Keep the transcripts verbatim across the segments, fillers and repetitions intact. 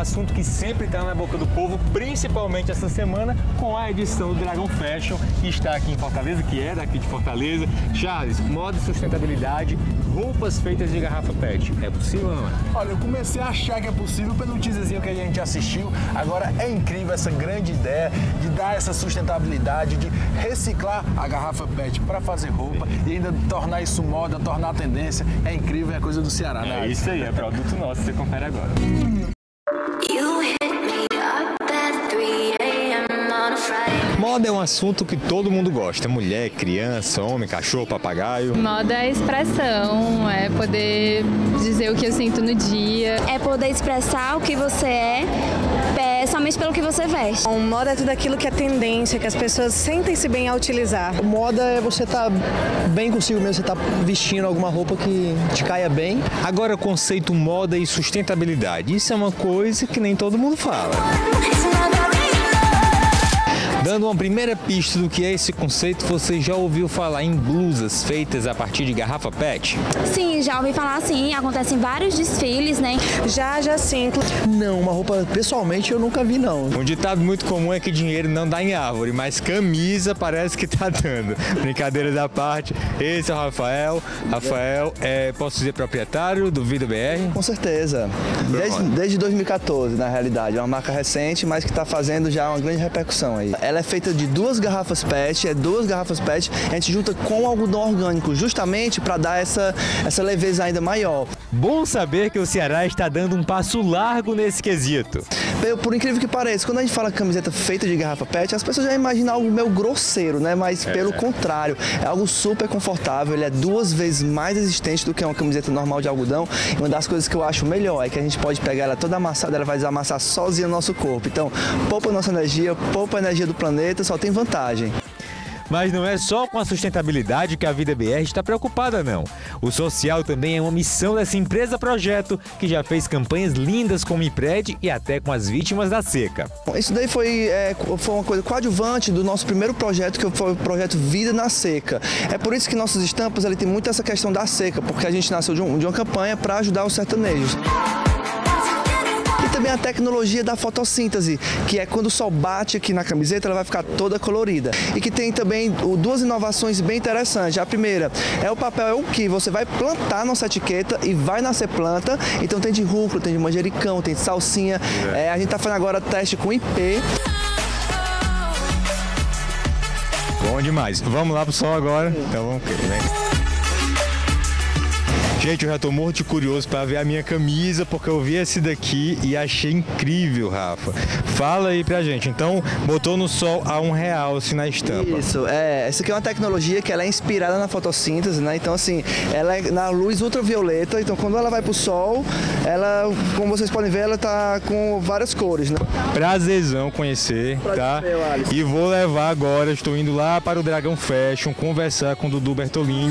assunto que sempre está na boca do povo, principalmente essa semana, com a edição do Dragon Fashion, que está aqui em Fortaleza, que é daqui de Fortaleza. Charles, moda e sustentabilidade, roupas feitas de garrafa pet. É possível ou não é? Olha, eu comecei a achar que é possível pelo teaserzinho que a gente assistiu. Agora é incrível essa grande ideia de dar essa sustentabilidade, de reciclar a garrafa pet para fazer roupa e ainda tornar isso moda, tornar a tendência. É incrível, é coisa do Ceará, né? É isso aí, é produto nosso, você confere agora. Moda é um assunto que todo mundo gosta, mulher, criança, homem, cachorro, papagaio. Moda é expressão, é poder dizer o que eu sinto no dia. É poder expressar o que você é, é somente pelo que você veste. Bom, moda é tudo aquilo que é tendência, que as pessoas sentem-se bem ao utilizar. Moda é você estar bem consigo mesmo, você estar vestindo alguma roupa que te caia bem. Agora o conceito moda e sustentabilidade, isso é uma coisa que nem todo mundo fala. Dando uma primeira pista do que é esse conceito, você já ouviu falar em blusas feitas a partir de garrafa pet? Sim, já ouvi falar sim, acontecem vários desfiles, né? Já, já sim. Não, uma roupa, pessoalmente, eu nunca vi, não. Um ditado muito comum é que dinheiro não dá em árvore, mas camisa parece que tá dando. Brincadeira da parte, esse é o Rafael. Rafael, é, posso dizer, proprietário do Vida B R? Com certeza. Desde, desde dois mil e quatorze, na realidade. É uma marca recente, mas que está fazendo já uma grande repercussão aí. Ela é feita de duas garrafas pet, é duas garrafas pet, a gente junta com algodão orgânico, justamente para dar essa, essa leveza ainda maior. Bom saber que o Ceará está dando um passo largo nesse quesito. Por incrível que pareça, quando a gente fala camiseta feita de garrafa pet, as pessoas já imaginam algo meio grosseiro, né? Mas é, pelo é. contrário, é algo super confortável, ele é duas vezes mais resistente do que uma camiseta normal de algodão. E uma das coisas que eu acho melhor é que a gente pode pegar ela toda amassada, ela vai desamassar sozinha no nosso corpo. Então, poupa nossa energia, poupa a energia do planeta, só tem vantagem. Mas não é só com a sustentabilidade que a Vida B R está preocupada, não. O social também é uma missão dessa empresa projeto, que já fez campanhas lindas com o MIPRED e até com as vítimas da seca. Isso daí foi, é, foi uma coisa coadjuvante do nosso primeiro projeto, que foi o projeto Vida na Seca. É por isso que nossas estampas ele tem muito essa questão da seca, porque a gente nasceu de, um, de uma campanha para ajudar os sertanejos. E também a tecnologia da fotossíntese, que é quando o sol bate aqui na camiseta, ela vai ficar toda colorida. E que tem também duas inovações bem interessantes. A primeira é o papel, é o que você vai plantar nossa etiqueta e vai nascer planta. Então tem de rúcula, tem de manjericão, tem de salsinha. É, a gente está fazendo agora teste com I P. Bom demais. Vamos lá pro sol agora. Então vamos, vem. Gente, eu já tô morto de curioso para ver a minha camisa, porque eu vi esse daqui e achei incrível, Rafa. Fala aí pra gente. Então, botou no sol a um real, assim, na estampa. Isso, é. Essa aqui é uma tecnologia que ela é inspirada na fotossíntese, né? Então, assim, ela é na luz ultravioleta. Então, quando ela vai pro sol, ela, como vocês podem ver, ela tá com várias cores, né? Prazerzão conhecer, Prazer, tá? Meu, e vou levar agora, estou indo lá para o Dragon Fashion, conversar com o Dudu Bertolini.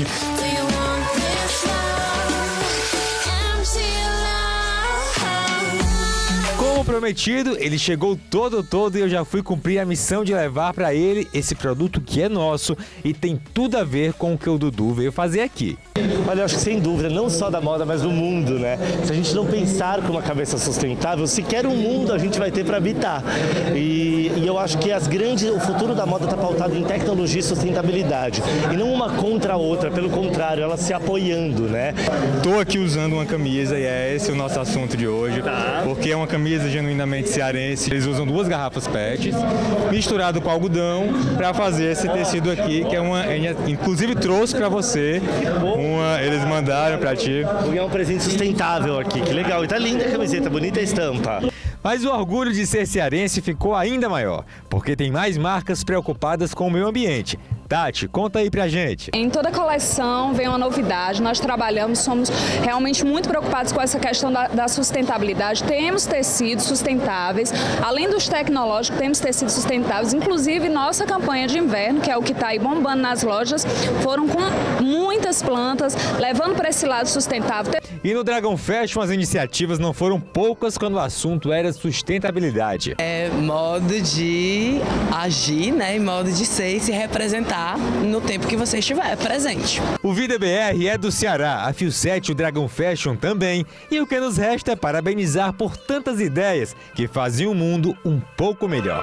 Como prometido, ele chegou todo todo e eu já fui cumprir a missão de levar para ele esse produto que é nosso e tem tudo a ver com o que o Dudu veio fazer aqui. Olha, eu acho que sem dúvida, não só da moda, mas do mundo, né? Se a gente não pensar com uma cabeça sustentável, sequer um mundo a gente vai ter para habitar. E, e eu acho que as grandes, o futuro da moda está pautado em tecnologia e sustentabilidade. E não uma contra a outra, pelo contrário, elas se apoiando, né? Tô aqui usando uma camisa e é esse o nosso assunto de hoje, tá. Porque é uma camisa genuinamente cearense. Eles usam duas garrafas pet misturado com algodão para fazer esse tecido aqui, que é uma, inclusive trouxe para você. Uma, eles mandaram pra ti. Vou ganhar um presente sustentável aqui, que legal. E tá linda a camiseta, bonita a estampa. Mas o orgulho de ser cearense ficou ainda maior, porque tem mais marcas preocupadas com o meio ambiente. Tati, conta aí pra gente. Em toda coleção vem uma novidade, nós trabalhamos, somos realmente muito preocupados com essa questão da, da sustentabilidade. Temos tecidos sustentáveis, além dos tecnológicos, temos tecidos sustentáveis, inclusive nossa campanha de inverno, que é o que está aí bombando nas lojas, foram com muitas plantas, levando para esse lado sustentável. E no Dragon Fashion as iniciativas não foram poucas quando o assunto era sustentabilidade. É modo de agir, né, e modo de ser e se representar estar no tempo que você estiver presente. O Vida B R é do Ceará, a Fio sete e o Dragon Fashion também, e o que nos resta é parabenizar por tantas ideias que fazem o mundo um pouco melhor.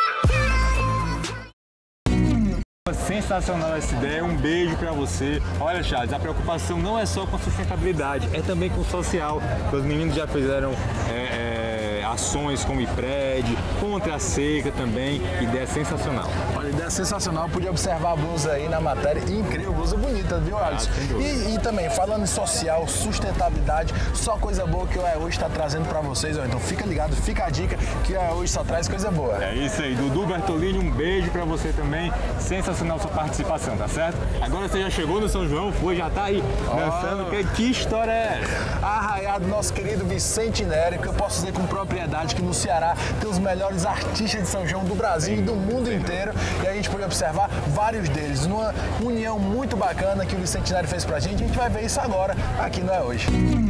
Sensacional essa ideia, um beijo pra você. Olha, Charles, a preocupação não é só com a sustentabilidade, é também com o social. Os meninos já fizeram é, é, ações como IPRED, contra a seca também, ideia sensacional. Olha, ideia sensacional, eu podia observar a blusa aí na matéria, incrível, blusa bonita, viu, Alisson? Ah, e, e também, falando em social, sustentabilidade, só coisa boa que o É Hoje está trazendo pra vocês, ó. Então fica ligado, fica a dica que o É Hoje só traz coisa boa. É isso aí, Dudu Bertolini, um beijo pra você também, sensacional sua participação, tá certo? Agora você já chegou no São João, foi, já tá aí dançando, oh. que, que história é essa? Arraiado nosso querido Vicente Nery, que eu posso dizer com propriedade que no Ceará tem os melhores artistas de São João do Brasil sim, e do mundo sim. inteiro, e a gente pode observar vários deles, numa união muito bacana que o Vicente Nery fez pra gente, a gente vai ver isso agora aqui no É Hoje.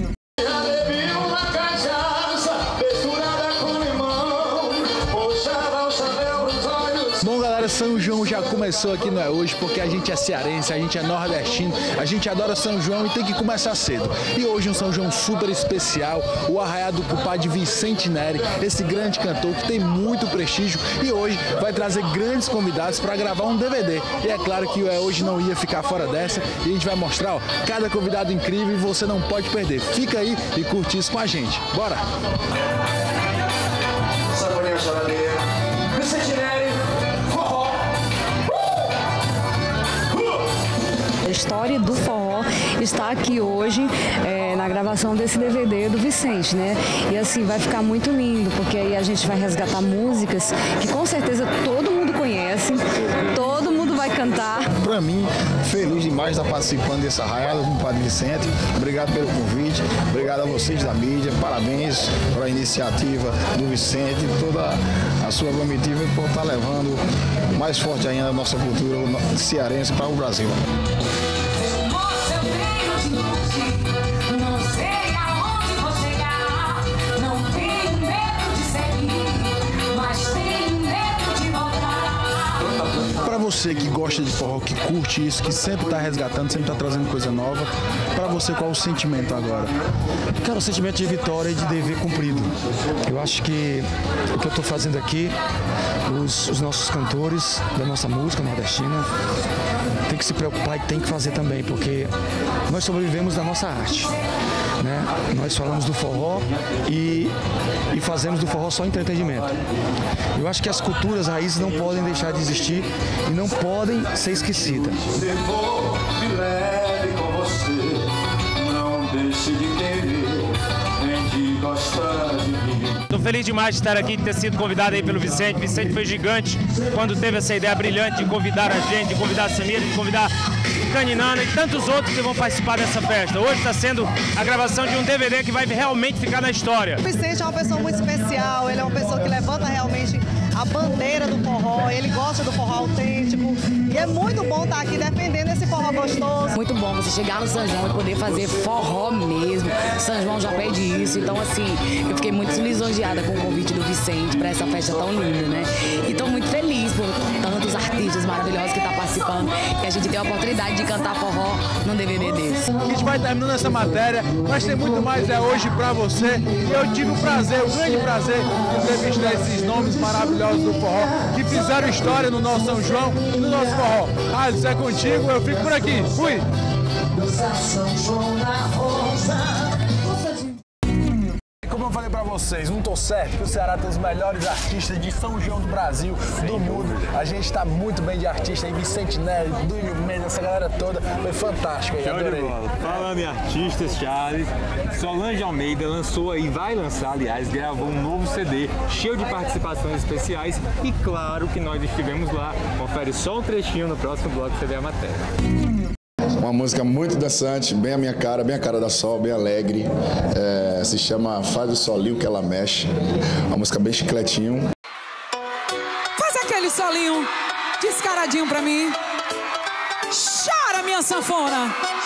Bom, galera, São João já começou aqui no É Hoje, porque a gente é cearense, a gente é nordestino, a gente adora São João e tem que começar cedo. E hoje um São João super especial, o arraiado do compadre Vicente Nery, esse grande cantor que tem muito prestígio e hoje vai trazer grandes convidados para gravar um D V D. E é claro que o É Hoje não ia ficar fora dessa e a gente vai mostrar, ó, cada convidado incrível e você não pode perder. Fica aí e curte isso com a gente. Bora! Vicente Nery. A história do forró está aqui hoje é, na gravação desse D V D do Vicente, né? E assim, vai ficar muito lindo, porque aí a gente vai resgatar músicas que com certeza todo mundo conhece, todo mundo vai cantar. Para mim, feliz demais estar participando dessa arraiada com o Padre Vicente. Obrigado pelo convite, obrigado a vocês da mídia, parabéns pela iniciativa do Vicente e toda a sua comitiva por estar levando mais forte ainda a nossa cultura cearense para o Brasil. Para você que gosta de forró, que curte isso, que sempre está resgatando, sempre está trazendo coisa nova, para você qual o sentimento agora? Cara, o sentimento de vitória e de dever cumprido. Eu acho que o que eu estou fazendo aqui, os, os nossos cantores da nossa música nordestina tem que se preocupar e tem que fazer também, porque nós sobrevivemos da nossa arte, né? Nós falamos do forró e, e fazemos do forró só entretenimento. Eu acho que as culturas raízes não podem deixar de existir e não podem ser esquecidas. Me leve com você, não deixe de querer, nem de gostar de mim. Estou feliz demais de estar aqui, de ter sido convidado aí pelo Vicente. Vicente foi gigante quando teve essa ideia brilhante de convidar a gente, de convidar a Samira, de convidar Caninana e tantos outros que vão participar dessa festa. Hoje está sendo a gravação de um D V D que vai realmente ficar na história. O Vicente é uma pessoa muito especial, ele é uma pessoa que levanta realmente a bandeira do forró, ele gosta do forró autêntico e é muito bom estar aqui defendendo esse forró gostoso. Muito bom você chegar no São João e poder fazer forró mesmo. São João já pede isso, então assim, eu fiquei muito lisonjeada com o convite do Vicente para essa festa tão linda, né? E estou muito feliz por tantos artistas maravilhosos que estão participando e a gente tem a oportunidade de cantar forró num D V D desse. A gente vai terminando essa matéria, mas tem muito mais É Hoje pra você e eu tive o prazer, o grande prazer de entrevistar esses nomes maravilhosos do forró que fizeram história no nosso São João e no nosso forró. Ah, isso é contigo, eu fico por aqui. Fui! Como eu falei pra vocês, não tô certo que o Ceará tem os melhores artistas de São João do Brasil, do mundo. A gente tá muito bem de artista aí, Vicente Nery, Duílio Mendes, essa galera toda. Foi fantástico aí, adorei. Falando em artistas, Charles, Solange Almeida lançou aí, vai lançar, aliás, gravou um novo C D cheio de participações especiais e claro que nós estivemos lá. Confere só um trechinho no próximo bloco que você vê a matéria. Uma música muito dançante, bem a minha cara, bem a cara da Sol, bem alegre. É, se chama Faz o Solinho que ela mexe. Uma música bem chicletinho. Faz aquele solinho descaradinho pra mim. Chora, minha sanfona.